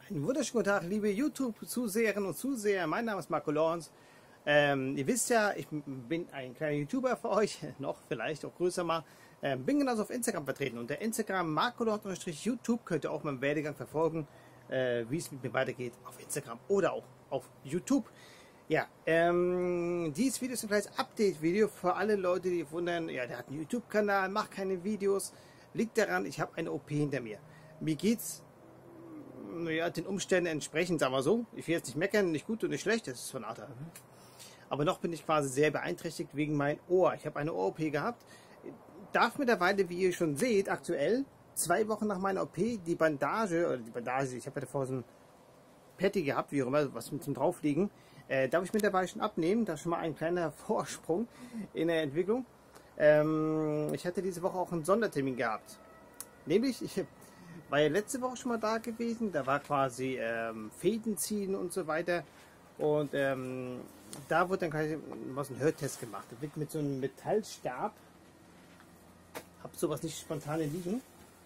Einen wunderschönen guten Tag, liebe YouTube-Zuseherinnen und Zuseher. Mein Name ist Marco Lorenz. Ihr wisst ja, ich bin ein kleiner YouTuber für euch, noch vielleicht auch größer mal. Bin genauso auf Instagram vertreten. Unter Instagram Marco Lorenz-YouTube könnt ihr auch meinen Werdegang verfolgen, wie es mit mir weitergeht auf Instagram oder auch auf YouTube. Ja, dieses Video ist ein kleines Update-Video für alle Leute, die wundern, ja, der hat einen YouTube-Kanal, macht keine Videos. Liegt daran, ich habe eine OP hinter mir. Mir geht's ja, den Umständen entsprechend, sagen wir so. Ich will jetzt nicht meckern, nicht gut und nicht schlecht, das ist von Art. Aber noch bin ich quasi sehr beeinträchtigt wegen meinem Ohr. Ich habe eine Ohr-OP gehabt. Darf mittlerweile, wie ihr schon seht, aktuell, 2 Wochen nach meiner OP, die Bandage, ich habe ja davor so ein Patty gehabt, wie auch immer, was zum Draufliegen, darf ich mittlerweile schon abnehmen. Das ist schon mal ein kleiner Vorsprung in der Entwicklung. Ich hatte diese Woche auch einen Sondertermin gehabt. Nämlich, ich war ja letzte Woche schon mal da gewesen, da war quasi Fäden ziehen und so weiter. Und da wurde dann quasi ein Hörtest gemacht. Da wird mit so einem Metallstab, hab sowas nicht spontan liegen.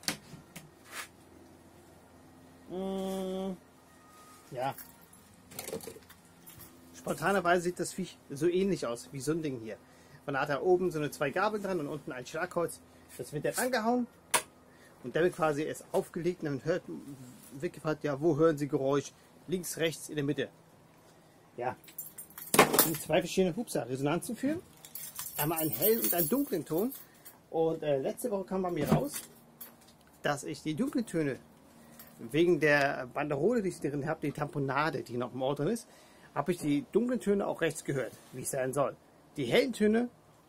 Ja. Spontanerweise sieht das Viech so ähnlich aus wie so ein Ding hier. Man hat da oben so eine 2 Gabeln dran und unten ein Schlagholz. Das wird dann angehauen. Und damit quasi ist aufgelegt und dann wird gefragt, ja, wo hören Sie Geräusch? Links, rechts, in der Mitte. Ja, es sind 2 verschiedene Resonanzen für. Einmal einen hellen und einen dunklen Ton. Und letzte Woche kam bei mir raus, dass ich die dunklen Töne, wegen der Banderole, die ich drin habe, die Tamponade, die noch im Ohr drin ist, habe ich die dunklen Töne auch rechts gehört, wie es sein soll. Die hellen Töne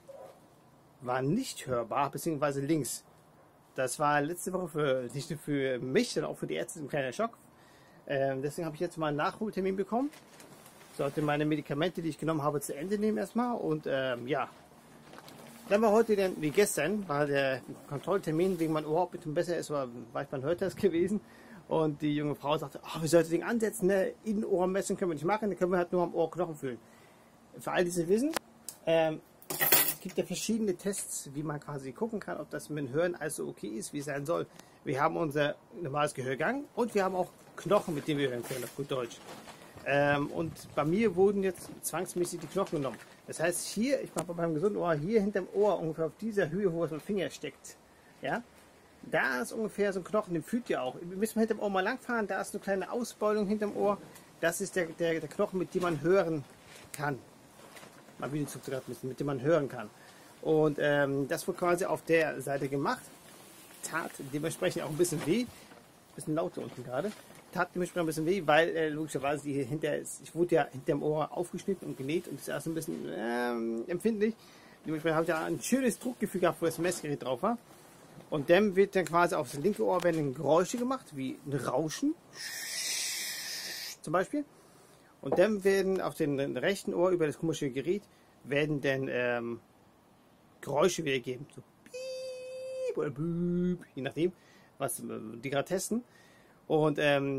waren nicht hörbar, beziehungsweise links. Das war letzte Woche nicht nur für mich, sondern auch für die Ärzte ein kleiner Schock. Deswegen habe ich jetzt mal einen Nachholtermin bekommen. Sollte meine Medikamente, die ich genommen habe, zu Ende nehmen erstmal. Und ja, dann war heute dann, wie gestern, war der Kontrolltermin wegen meinem Ohr, ob es besser ist, war ich beim Hörtest gewesen. Und die junge Frau sagte, oh, wir sollten das Ding ansetzen, ne? Innenohr messen können wir nicht machen, dann können wir halt nur am Ohrknochen fühlen. Für all diese wissen, es gibt ja verschiedene Tests, wie man quasi gucken kann, ob das mit dem Hören also okay ist, wie es sein soll. Wir haben unser normales Gehörgang und wir haben auch Knochen, mit denen wir hören können, auf gut Deutsch. Und bei mir wurden jetzt zwangsmäßig die Knochen genommen. Das heißt, hier, ich mache bei meinem gesunden Ohr, hier hinterm Ohr, ungefähr auf dieser Höhe, wo es mein Finger steckt, ja, da ist ungefähr so ein Knochen, den fühlt ihr auch. Wir müssen hinterm Ohr mal langfahren, da ist eine kleine Ausbeulung hinterm Ohr. Das ist der Knochen, mit dem man hören kann. Mal wieder mit dem man hören kann. Und das wurde quasi auf der Seite gemacht. Tat dementsprechend auch ein bisschen weh. Bisschen laut hier unten gerade. Tat dementsprechend ein bisschen weh, weil logischerweise die hier hinter ist. Ich wurde ja hinter dem Ohr aufgeschnitten und genäht und ist erst ein bisschen empfindlich. Dementsprechend habe ich ja ein schönes Druckgefühl gehabt, wo das Messgerät drauf war. Und dann wird dann quasi auf das linke Ohr werden Geräusche gemacht, wie ein Rauschen. Zum Beispiel. Und dann werden auf dem rechten Ohr über das komische Gerät werden dann Geräusche wiedergeben. So piep oder büb, je nachdem, was die gerade testen. Und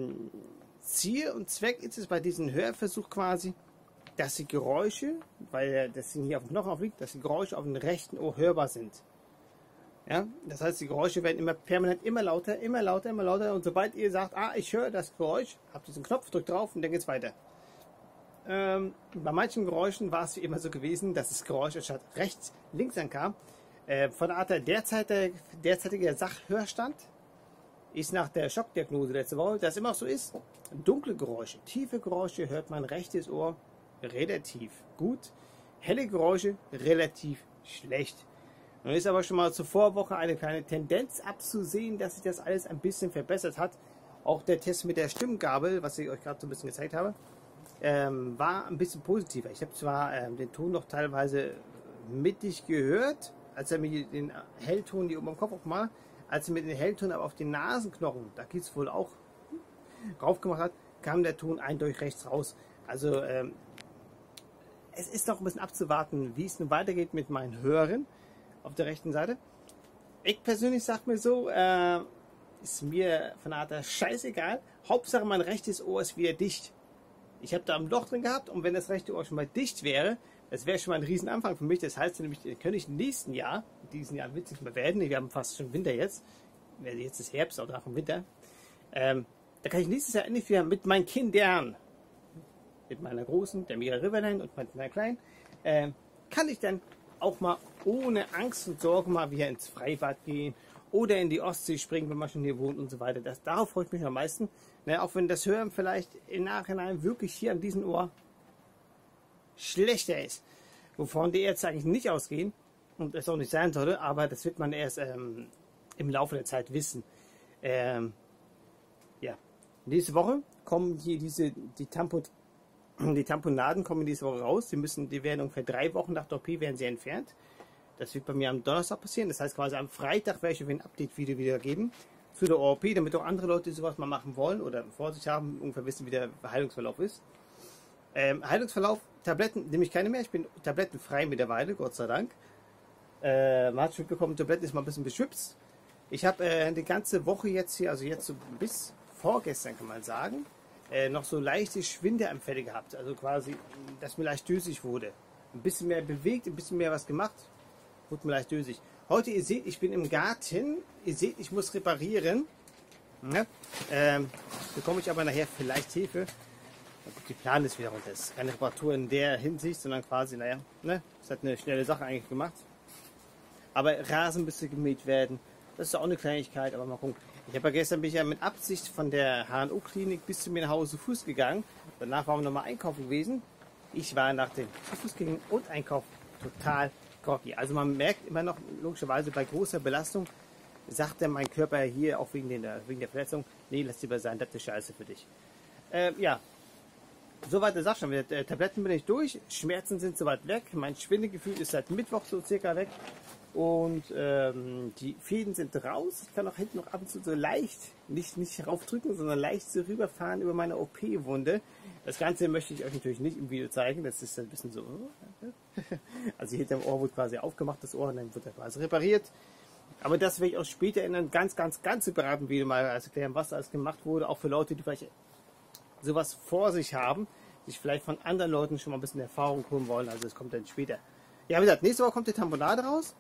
Ziel und Zweck ist es bei diesem Hörversuch quasi, dass die Geräusche, weil das hier auf dem Knochen aufliegt, dass die Geräusche auf dem rechten Ohr hörbar sind. Ja, das heißt, die Geräusche werden immer permanent immer lauter, immer lauter, immer lauter. Und sobald ihr sagt, ah, ich höre das Geräusch, habt diesen Knopf, drückt drauf und dann geht's weiter. Bei manchen Geräuschen war es wie immer so gewesen, dass das Geräusch anstatt rechts, links ankam. Von der Art der derzeitige Sachhörstand ist nach der Schockdiagnose letzte Woche, dass immer auch so ist. Dunkle Geräusche, tiefe Geräusche hört man rechtes Ohr relativ gut. Helle Geräusche relativ schlecht. Nun ist aber schon mal zur Vorwoche eine kleine Tendenz abzusehen, dass sich das alles ein bisschen verbessert hat. Auch der Test mit der Stimmgabel, was ich euch gerade so ein bisschen gezeigt habe, war ein bisschen positiver. Ich habe zwar den Ton noch teilweise mittig gehört, als er mir den Hellton hier oben am Kopf aufgemacht hat, als er mir den Hellton aber auf den Nasenknochen, da geht es wohl auch drauf gemacht hat, kam der Ton eindeutig rechts raus. Also es ist noch ein bisschen abzuwarten, wie es nun weitergeht mit meinen Hörern auf der rechten Seite. Ich persönlich sage mir so, ist mir von der Art scheißegal. Hauptsache mein rechtes Ohr ist wieder dicht. Ich habe da ein Loch drin gehabt und wenn das rechte Ohr schon mal dicht wäre, das wäre schon mal ein riesen Anfang für mich. Das heißt nämlich, könnte ich im nächsten Jahr, in diesem Jahr wird es nicht mehr werden, wir haben fast schon Winter jetzt ist Herbst, auch nach dem Winter, Da kann ich nächstes Jahr endlich wieder mit meinen Kindern, mit meiner Großen, der Mira Riverline und mit meiner Kleinen, kann ich dann auch mal ohne Angst und Sorge mal wieder ins Freibad gehen oder in die Ostsee springen, wenn man schon hier wohnt und so weiter. Darauf freue ich mich am meisten. Ne, auch wenn das Hören vielleicht im Nachhinein wirklich hier an diesem Ohr schlechter ist, wovon die Ärzte eigentlich nicht ausgehen und es auch nicht sein sollte, aber das wird man erst im Laufe der Zeit wissen. Ja, nächste Woche kommen hier die Tamponaden kommen diese Woche raus. Die werden ungefähr 3 Wochen nach der OP werden sie entfernt. Das wird bei mir am Donnerstag passieren. Das heißt quasi am Freitag werde ich ein Update-Video wieder geben zu der OP, damit auch andere Leute, die sowas mal machen wollen oder vor sich haben, ungefähr wissen, wie der Heilungsverlauf ist. Heilungsverlauf, Tabletten nehme ich keine mehr. Ich bin tablettenfrei mittlerweile, Gott sei Dank. Man hat schon mitbekommen, Tabletten ist mal ein bisschen beschwipst. Ich habe die ganze Woche jetzt hier, also jetzt so bis vorgestern kann man sagen, noch so leichte Schwindelanfälle gehabt. Also quasi, dass mir leicht dösig wurde. Ein bisschen mehr bewegt, ein bisschen mehr was gemacht, wurde mir leicht dösig. Heute, ihr seht, ich bin im Garten. Ihr seht, ich muss reparieren. Ja? Bekomme ich aber nachher vielleicht Hilfe. Die Plan ist wieder runter. Es ist keine Reparatur in der Hinsicht, sondern quasi, naja, ne? Es hat eine schnelle Sache eigentlich gemacht. Aber Rasen müsste gemäht werden. Das ist auch eine Kleinigkeit, aber mal gucken. Ich habe ja gestern bin ich ja mit Absicht von der HNO-Klinik bis zu mir nach Hause zu Fuß gegangen. Danach waren wir nochmal einkaufen gewesen. Ich war nach dem Fußgängen und Einkaufen total groggy. Also man merkt immer noch, logischerweise bei großer Belastung, sagt ja mein Körper hier, auch wegen der Verletzung, nee, lass lieber sein, das ist scheiße für dich. Ja, soweit der Sache schon. Mit Tabletten bin ich durch, Schmerzen sind soweit weg, mein Schwindelgefühl ist seit Mittwoch so circa weg. Und die Fäden sind raus. Ich kann auch hinten noch ab und zu so leicht, nicht raufdrücken, sondern leicht so rüberfahren über meine OP-Wunde. Das Ganze möchte ich euch natürlich nicht im Video zeigen. Das ist ein bisschen so. Also hinter dem Ohr wurde quasi aufgemacht, das Ohr, und dann wird er quasi repariert. Aber das werde ich auch später in einem ganz separaten Video mal erklären, was da alles gemacht wurde. Auch für Leute, die vielleicht sowas vor sich haben, sich vielleicht von anderen Leuten schon mal ein bisschen Erfahrung holen wollen. Also es kommt dann später. Ja, wie gesagt, nächste Woche kommt die Tamponade raus.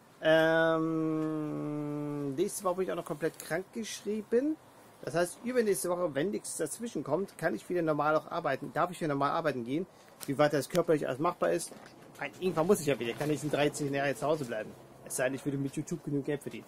Nächste Woche bin ich auch noch komplett krank geschrieben. Das heißt, übernächste Woche, wenn nichts dazwischen kommt, kann ich wieder normal auch arbeiten. Darf ich wieder normal arbeiten gehen? Wie weit das körperlich alles machbar ist? Irgendwann muss ich ja wieder. Kann ich in 13 Jahren jetzt zu Hause bleiben? Es sei denn, ich würde mit YouTube genug Geld verdienen.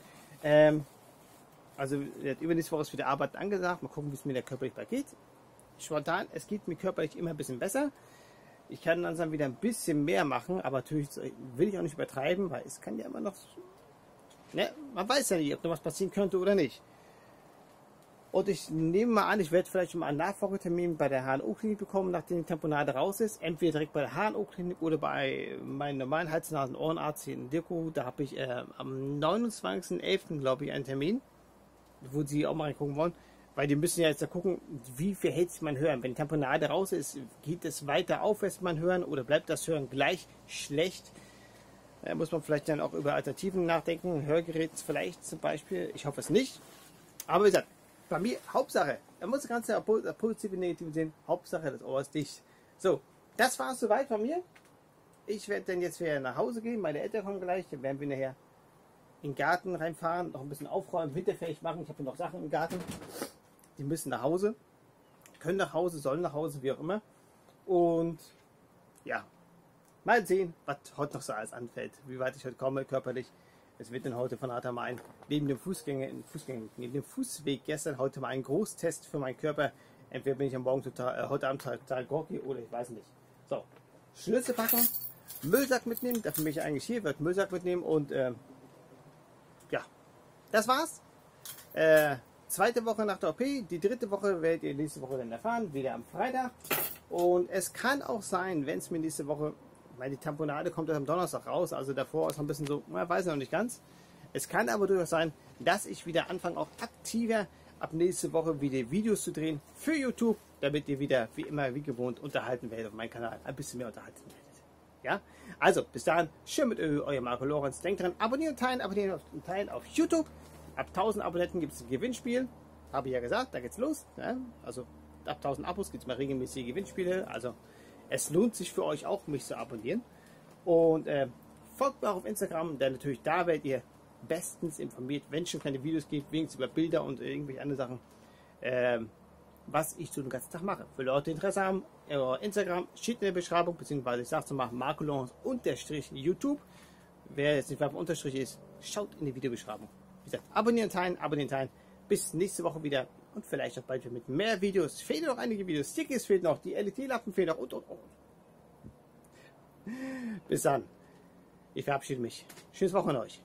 Also übernächste Woche ist wieder Arbeit angesagt. Mal gucken, wie es mir da körperlich bei geht. Spontan, es geht mir körperlich immer ein bisschen besser. Ich kann dann wieder ein bisschen mehr machen, aber natürlich will ich auch nicht übertreiben, weil es kann ja immer noch, ne, man weiß ja nicht, ob noch was passieren könnte oder nicht. Und ich nehme mal an, ich werde vielleicht schon mal einen Nachfolgetermin bei der HNO-Klinik bekommen, nachdem die Tamponade raus ist. Entweder direkt bei der HNO-Klinik oder bei meinem normalen Hals-Nasen-Ohrenarzt hier in Dirko. Da habe ich am 29.11. glaube ich einen Termin, wo sie auch mal reingucken wollen. Weil die müssen ja jetzt da gucken, wie verhält sich mein Hören. Wenn die Tamponade raus ist, geht es weiter aufwärts mein Hören oder bleibt das Hören gleich schlecht? Da muss man vielleicht dann auch über Alternativen nachdenken. Ein Hörgerät vielleicht zum Beispiel. Ich hoffe es nicht. Aber wie gesagt, bei mir Hauptsache, man muss das Ganze positiv und negativ sehen. Hauptsache, das Ohr ist dicht. So, das war es soweit von mir. Ich werde dann jetzt wieder nach Hause gehen. Meine Eltern kommen gleich. Dann werden wir nachher in den Garten reinfahren, noch ein bisschen aufräumen, winterfähig machen. Ich habe noch Sachen im Garten. Die müssen nach Hause, können nach Hause, sollen nach Hause, wie auch immer. Und ja, mal sehen, was heute noch so alles anfällt, wie weit ich heute komme körperlich. Es wird dann heute von Ata mal neben dem neben dem Fußweg gestern heute mal ein Großtest für meinen Körper. Entweder bin ich am Morgen heute Abend total groggy oder ich weiß nicht. So, Schlüssel packen, Müllsack mitnehmen, dafür bin ich eigentlich hier, werde Müllsack mitnehmen und ja, das war's. Zweite Woche nach der OP, die dritte Woche werdet ihr nächste Woche dann erfahren, wieder am Freitag. Und es kann auch sein, wenn es mir nächste Woche, weil die Tamponade kommt erst am Donnerstag raus, also davor ist noch ein bisschen so, man weiß noch nicht ganz. Es kann aber durchaus sein, dass ich wieder anfange, auch aktiver ab nächste Woche wieder Videos zu drehen für YouTube, damit ihr wieder, wie immer, wie gewohnt, unterhalten werdet auf meinem Kanal, ein bisschen mehr unterhalten werdet. Ja? Also, bis dahin, schön mit euer Marco Lorenz. Denkt dran, abonnieren und teilen auf YouTube. Ab 1000 Abonnenten gibt es ein Gewinnspiel. Habe ich ja gesagt, da geht's los. Ja? Also ab 1000 Abos gibt es mal regelmäßige Gewinnspiele. Also es lohnt sich für euch auch, mich zu abonnieren. Und folgt mir auch auf Instagram, denn natürlich da werdet ihr bestens informiert, wenn es schon keine Videos gibt, wenigstens über Bilder und irgendwelche andere Sachen. was ich so den ganzen Tag mache. Für Leute, die Interesse haben, Instagram steht in der Beschreibung, beziehungsweise ich sage es mal, Marcolons_YouTube. Wer jetzt nicht beim Unterstrich ist, schaut in die Videobeschreibung. Wie gesagt, abonnieren, teilen. Bis nächste Woche wieder und vielleicht auch bald wieder mit mehr Videos. Fehlen noch einige Videos, Stickies fehlen noch, die LED-Lampen fehlen noch und. Bis dann. Ich verabschiede mich. Schönes Wochenende euch.